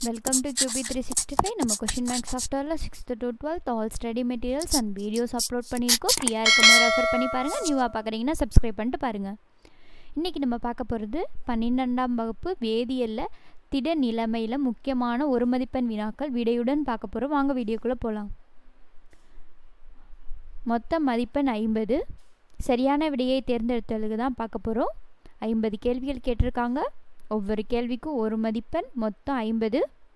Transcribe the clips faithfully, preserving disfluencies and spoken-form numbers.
Welcome to Q B three sixty-five. நம்ம question bank softwareல sixth to twelfth all study materials and videos upload பண்ணிருக்கோம். ஃப்ரீயா இருக்கும்போது refer பண்ணி பாருங்க. நியூவா பார்க்கறீங்கன்னா subscribe பண்ணிட்டு பாருங்க. இன்னைக்கு நம்ம பார்க்க போறது பன்னிரண்டாம் வகுப்பு வேதியியல்ல திட நிலைமையில முக்கியமான ஒரு மதிப்பெண் வினாக்கள் விடையுடன் பார்க்க போறோம். வாங்க வீடியோக்குள்ள போலாம். மொத்த மதிப்பெண் ஐம்பது. சரியான விடையை தேர்ந்தெடுத்தலுக்கு தான் பார்க்க போறோம். ஐம்பது கேள்விகள் கேட்டிருக்காங்க. ஒவ்வொரு கேள்விக்கும் ஒரு மதிப்பெண், மொத்தம் ஐம்பது.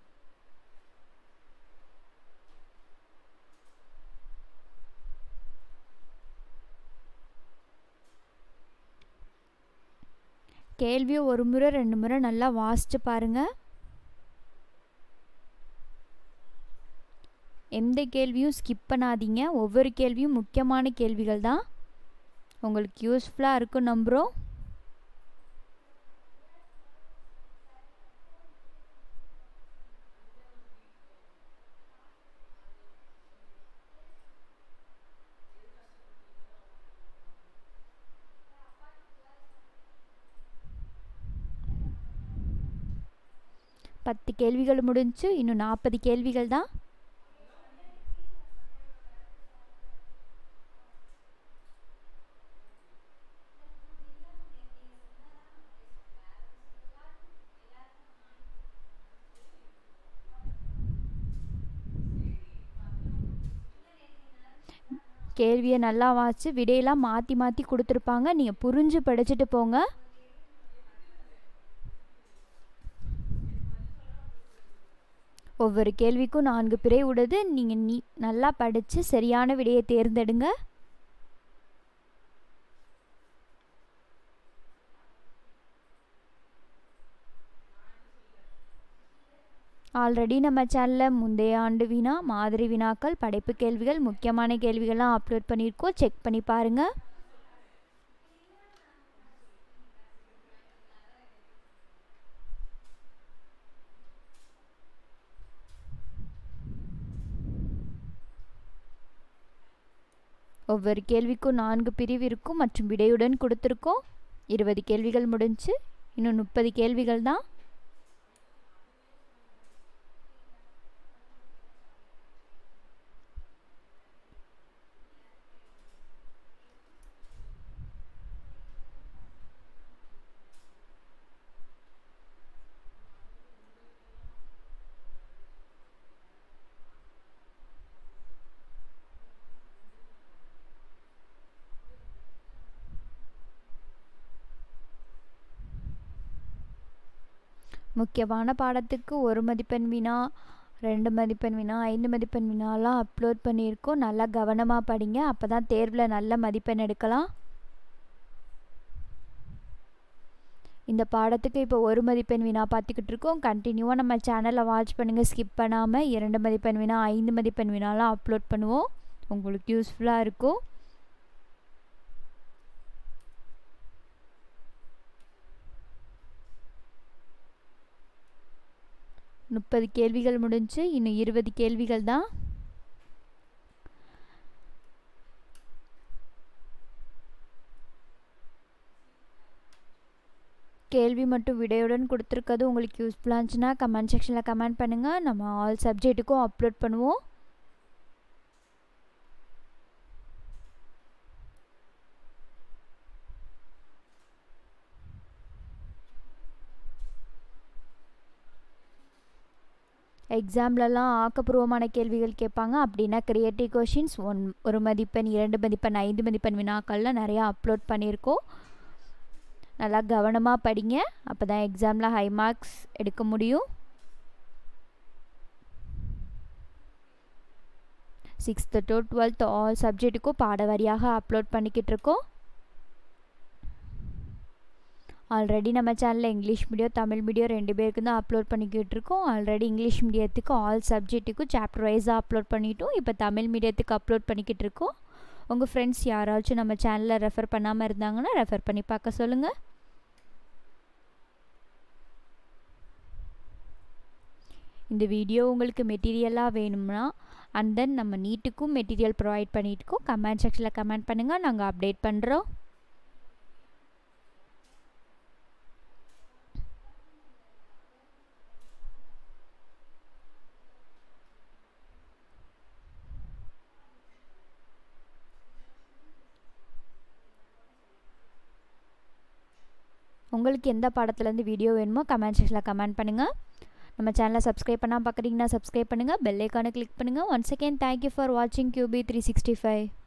கேள்வியை ஒரு முறை ரெண்டு முறை நல்லா வாசிச்சு பாருங்க. எந்த கேள்வியும் ஸ்கிப் பண்ணாதீங்க. ஒவ்வொரு கேள்வியும் முக்கியமான கேள்விகள் தான். உங்களுக்கு யூஸ்ஃபுல்லாக இருக்கும் நம்புகிறோம். பத்து கேள்விகள் முடிஞ்சு, இன்னும் நாற்பது கேள்விகள் தான். கேள்வியை நல்லா வாசிச்சு விடையெல்லாம் மாற்றி மாற்றி கொடுத்துருப்பாங்க. நீங்கள் புரிஞ்சு படிச்சுட்டு போங்க. ஒவ்வொரு கேள்விக்கும் நான்கு பிழை உள்ளது. நீங்கள் நீ நல்லா படித்து சரியான விடையை தேர்ந்தெடுங்க. ஆல்ரெடி நம்ம சேனலில் முந்தைய ஆண்டு வினா, மாதிரி வினாக்கள், படைப்பு கேள்விகள், முக்கியமான கேள்விகள்லாம் அப்லோட் பண்ணியிருக்கோம். செக் பண்ணி பாருங்கள். ஒவ்வொரு கேள்விக்கும் நான்கு பிரிவு இருக்கும் மற்றும் விடையுடன் கொடுத்துருக்கோம். இருபது கேள்விகள் முடிஞ்சு, இன்னும் முப்பது கேள்விகள் தான். முக்கியமான பாடத்துக்கு ஒரு மதிப்பெண் வினா, ரெண்டு மதிப்பெண் வினா, ஐந்து மதிப்பெண் வினாலாம் அப்லோட் பண்ணியிருக்கோம். நல்லா கவனமாக படிங்க. அப்போ தான் தேர்வில் நல்ல மதிப்பெண் எடுக்கலாம். இந்த பாடத்துக்கு இப்போ ஒரு மதிப்பெண் வினா பார்த்துக்கிட்டு இருக்கோம். கண்டினியூவாக நம்ம சேனலை வாட்ச் பண்ணுங்கள். ஸ்கிப் பண்ணாமல் இரண்டு மதிப்பெண் வினா, ஐந்து மதிப்பெண் வினாலாம் அப்லோட் பண்ணுவோம். உங்களுக்கு யூஸ்ஃபுல்லாக இருக்கும். முப்பது கேள்விகள் முடிஞ்சு, இன்னும் இருபது கேள்விகள் தான். கேள்வி மட்டும் விடையுடன் கொடுத்துருக்கிறது உங்களுக்கு யூஸ்ஃபுல்லாக இருந்துச்சுன்னா கமெண்ட் செக்ஷனில் கமெண்ட் பண்ணுங்கள். நம்ம ஆல் சப்ஜெக்ட்டுக்கும் அப்லோட் பண்ணுவோம். எக்ஸாம்லலாம் ஆக்கப்பூர்வமான கேள்விகள் கேட்பாங்க. அப்படின்னா கிரியேட்டிவ் கொஷின்ஸ் ஒன் ஒரு மதிப்பெண், இரண்டு மதிப்பெண், ஐந்து மதிப்பெண் வினாக்கள்லாம் நிறையா அப்லோட் பண்ணியிருக்கோம். நல்லா கவனமாக படிங்க. அப்போ தான் எக்ஸாமில் ஹை மார்க்ஸ் எடுக்க முடியும். சிக்ஸ்த்து டு டுவெல்த் ஆல் சப்ஜெக்ட்டுக்கும் பாட வாரியாக அப்லோட் பண்ணிக்கிட்டு இருக்கோம். ஆல்ரெடி நம்ம சேனலில் இங்கிலீஷ் மீடியம், தமிழ் மீடியம் ரெண்டு பேருக்கு தான் அப்லோட் பண்ணிக்கிட்டு இருக்கோம். ஆல்ரெடி இங்கிலீஷ் மீடியத்துக்கு ஆல் சப்ஜெக்ட்டுக்கும் சாப்டர் வைஸாக அப்லோட் பண்ணிட்டோம். இப்போ தமிழ் மீடியத்துக்கு அப்லோட் பண்ணிக்கிட்டு இருக்கோம். உங்கள் ஃப்ரெண்ட்ஸ் யாராச்சும் நம்ம சேனலில் ரெஃபர் பண்ணாமல் இருந்தாங்கன்னா ரெஃபர் பண்ணி பார்க்க சொல்லுங்கள். இந்த வீடியோ உங்களுக்கு மெட்டீரியலாக வேணும்னா அண்ட் தென் நம்ம நீட்டுக்கும் மெட்டீரியல் ப்ரொவைட் பண்ணிட்டுருக்கோம். கமெண்ட் செக்ஷனில் கமெண்ட் பண்ணுங்கள். நாங்கள் அப்டேட் பண்ணுறோம். உங்களுக்கு எந்த பாடத்துலேருந்து வீடியோ வேணுமோ கமெண்ட் செக்ஷனில் கமெண்ட் பண்ணுங்கள். நம்ம சேனலை சப்ஸ்கிரைப் பண்ணால் பார்க்குறீங்கன்னா சப்ஸ்கிரைப் பண்ணுங்கள், பெல் ஐக்கானை கிளிக் பண்ணுங்கள். ஒன்ஸ் அகேன் தேங்க்யூ ஃபார் வாட்சிங் கியூபி த்ரீ சிக்ஸ்டி ஃபைவ்.